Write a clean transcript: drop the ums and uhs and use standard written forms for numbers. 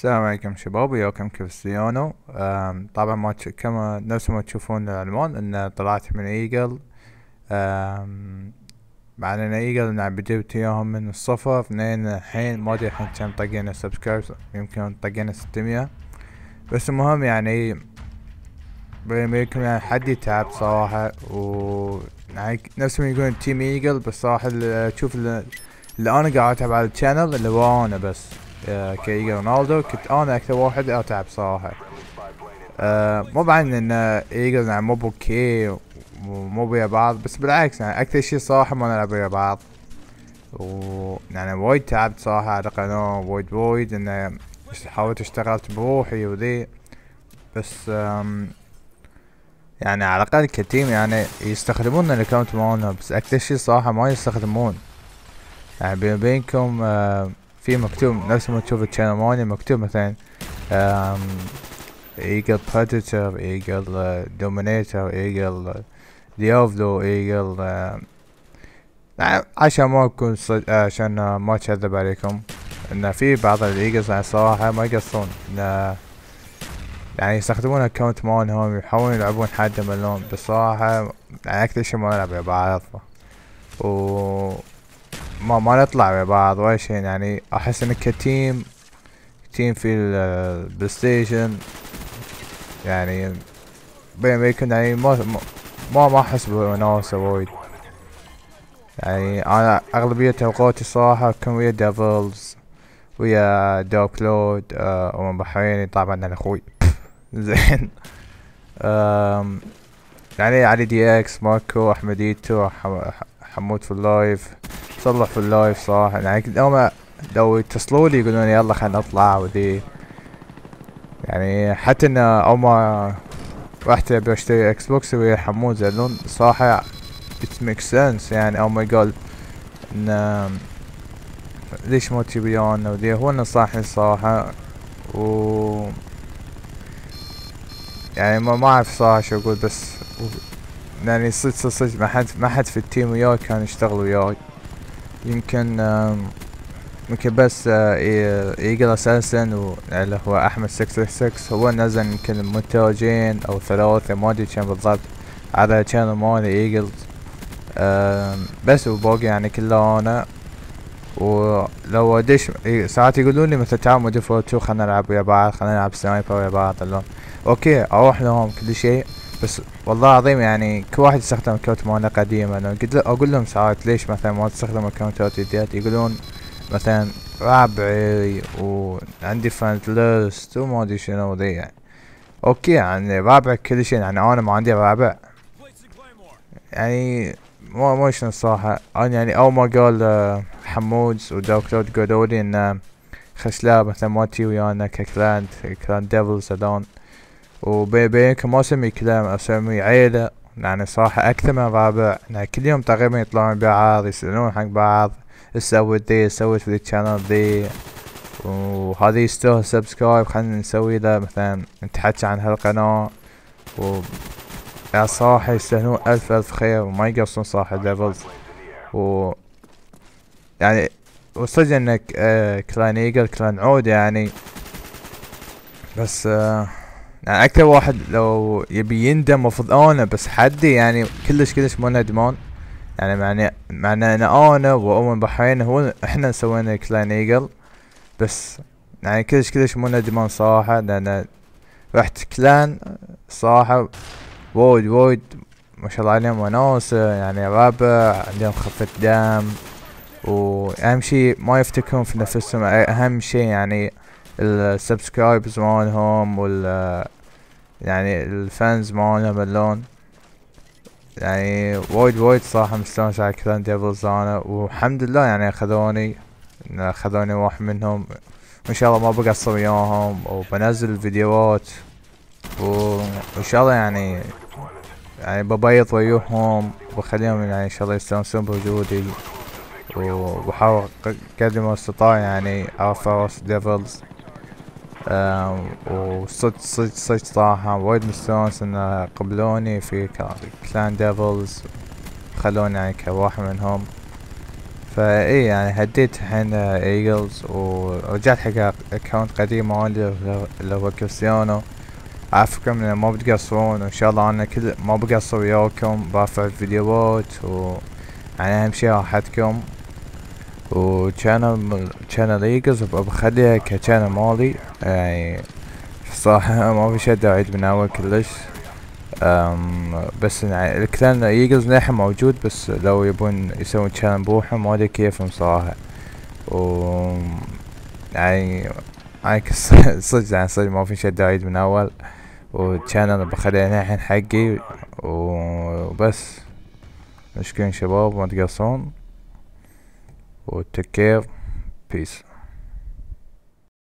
السلام عليكم شباب، وياكم كريستيانو. طبعا ما كما نفس ما تشوفون العنوان ان طلعت من ايجل. مع ان ايجل بديت وياهم من الصفر لين الحين، ما ادري الحين كم طقينا سبسكرايب، يمكن طقينا 600. بس المهم يعني بيني وبينكم يعني حد يتعب صراحة، و يعني نفس ما يقولون تيم ايجل. بس صراحة تشوف اللي انا قاعد اتعب على الشانل اللي هو انا بس. كايجر رونالدو كنت انا اكثر واحد اتعب صراحة. مو بعد ان ايجر يعني مو بوكي ومو ويا بعض، بس بالعكس يعني اكثر شي صراحة ما نلعب ويا بعض. و يعني وايد تعبت صراحة على قناة، وايد انه حاولت اشتغلت بروحي وذي. بس يعني على الاقل كتيم يعني يستخدمون الاكونت مالنا، بس اكثر شي صراحة ما يستخدمون. يعني بيني وبينكم في مكتوب نفس ما تشوف الشانل مالي مكتوب مثلا ايجل بريدتور، ايجل دومينيتور، ايجل ديافلو، ايجل عشان ما اكون عشان ما اكذب عليكم ان في بعض الايجلز يعني صراحة ما يقصرون يعني يستخدمون اكونت مالهم يحاولون يلعبون حد ملون. بس صراحة يعني اكثر شي ما نلعب ويا بعض، و ما نطلع ويا بعض ولا شي. يعني احس ان كتيم في البلاي ستيشن يعني بين بيكون يعني ما احس بوناسة وايد. يعني انا اغلبية اوقاتي صراحة اكون ويا ديفلز، ويا دوك لود، ومن بحريني طبعا انا اخوي. زين. يعني علي دي اكس، ماركو، احمديتو، حمود في اللايف، صلح في اللايف صراحة. يعني لو يتصلوا لي يقولون يلا خلينا نطلع وذي. يعني حتى ان او ما رحت ابي اشتري اكس بوكس ويا حمود زعلون صراحة. it makes sense يعني او ما يقول ان ليش ما تجيب ويانا وذي. هو نصحني الصراحة، و يعني ما اعرف صراحة شو اقول. بس يعني صدق ما حد في التيم وياي كان يشتغل وياي. يمكن يمكن بس ايجل اساسا اللي هو احمد 666 هو نزل يمكن مونتاجين او ثلاثة ما ادري كم بالضبط على channel مالي ايجلز. بس وباقي يعني كله انا. ولو ادش ساعات يقولون لي مثل تعال مودي 2 خلنا نلعب ويا بعض، خلنا نلعب سنايبر ويا بعض. اوكي اروح لهم كل شيء، بس والله العظيم يعني كل واحد يستخدم اكونت مالنا قديم. انا قلت اقول لهم ساعات ليش مثلا ما تستخدم اكونتات جديدة، يقولون مثلا ربعي وعندي فريند ليست وما ادري شنو ذي. يعني اوكي يعني رابع كل شيء، يعني انا ما عندي رابع يعني ما شنو الصراحة. انا يعني اول ما قال حمود ودكتور قالوا لي ان خشلا مثلا ما تجي ويانا ككلاند ديفلز هذون، وبينكم ما اسمي كلام اسمي عيلة. يعني صراحة اكثر من رابع، يعني كل يوم تقريبا يطلعون بعض يسألون حق بعض سويت ذي سويت في الشانل ذي، وهذه يستاهل سبسكرايب خلنا نسوي له مثلا نتحكى عن هالقناة. و يعني صراحة يستاهلون ألف خير وما يقصرون صراحة ليفلز. و يعني وصدق انك كلان ايجل كلان عود يعني. بس يعني اكثر واحد لو يبي يندم مفروض انا، بس حدي يعني كلش مو ندمان. يعني معنى انا وأول بحرين هو احنا سوينا كلان ايجل. بس يعني كلش مو ندمان صراحة، لان رحت كلان صراحة وايد ما شاء الله عليهم وناسة. يعني رابع عندهم خفة دم، واهم شي ما يفتكرون في نفسهم. اهم شي يعني السبسكرايبرز مالهم يعني الفانز مالهم اللون. يعني وايد صراحة مستانس على كلان ديفلز انا، والحمد لله يعني اخذوني واحد منهم. وان شاء الله ما بقصر وياهم وبنزل فيديوهات، وان شاء الله يعني ببيض وياهم وبخليهم يعني ان شاء الله يستانسون بوجودي. وبحاول قدر ما استطاع يعني ارفع راس ديفلز. وصدق صراحة وايد مستانس ان قبلوني في كلان ديفلز، خلوني يعني كواحد منهم. فايه يعني هديت الحين ايجلز ورجعت حق اكونت قديم مالي اللي هو كريستيانو. عافاكم إن ما بتقصرون، وان شاء الله انا كل ما بقصر وياكم برفع فيديوهات يعني اهم شي راحتكم. وشانل ايجلز بخليها كشانل مالي يعني. الصراحة ما في شي اعيد من اول كلش. بس يعني الكلان ايجلز للحين موجود، بس لو يبون يسوون شانل بروحهم ما ادري كيفهم صراحة. و يعني صدق يعني صدق ما في شي اعيد من اول. والشانل بخليها الحين حقي وبس. مشكلين شباب ما تقصرون وتكير. بيس.